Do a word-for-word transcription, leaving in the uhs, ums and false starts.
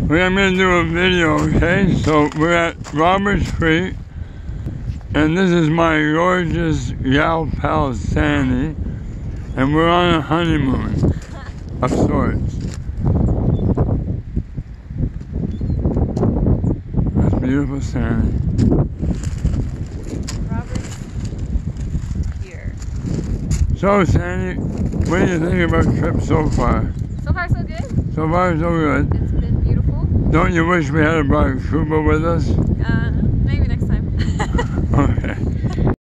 Well, I'm going to do a video, okay? So we're at Roberts Creek, and this is my gorgeous gal pal Sandy, and we're on a honeymoon of sorts. That's beautiful, Sandy. Roberts here. So, Sandy, what do you think about the trip so far? So far, so good. So far, so good. It's been beautiful. Don't you wish we had brought Kuba with us? Uh, maybe next time. Okay.